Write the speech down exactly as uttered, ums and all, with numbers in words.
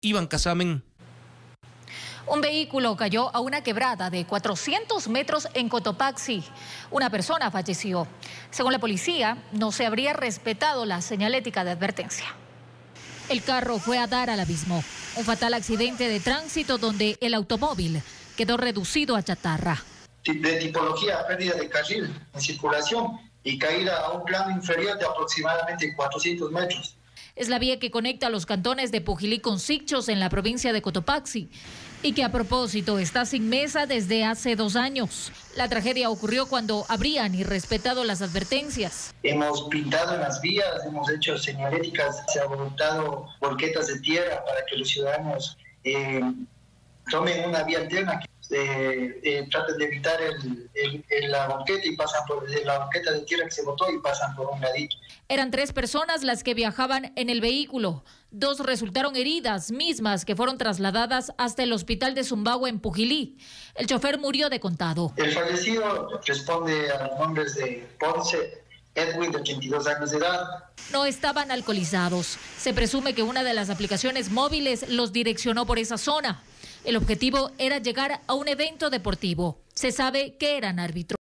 Iván Casamen. Un vehículo cayó a una quebrada de cuatrocientos metros en Cotopaxi. Una persona falleció. Según la policía, no se habría respetado la señalética de advertencia. El carro fue a dar al abismo. Un fatal accidente de tránsito donde el automóvil quedó reducido a chatarra. De tipología, pérdida de carril en circulación y caída a un plano inferior de aproximadamente cuatrocientos metros. Es la vía que conecta los cantones de Pujilí con Sicchos en la provincia de Cotopaxi y que a propósito está sin mesa desde hace dos años. La tragedia ocurrió cuando habrían irrespetado las advertencias. Hemos pintado en las vías, hemos hecho señaléticas, se han montado volquetas de tierra para que los ciudadanos eh, tomen una vía alterna. Eh, eh, tratan de evitar el, el, el, la banqueta y pasan por la banqueta de tierra que se botó y pasan por un ladito. Eran tres personas las que viajaban en el vehículo. Dos resultaron heridas, mismas que fueron trasladadas hasta el hospital de Zumbagua en Pujilí. El chofer murió de contado. El fallecido responde a los nombres de Ponce Edwin, de ochenta y dos años de edad. No estaban alcoholizados. Se presume que una de las aplicaciones móviles los direccionó por esa zona. El objetivo era llegar a un evento deportivo. Se sabe que eran árbitros.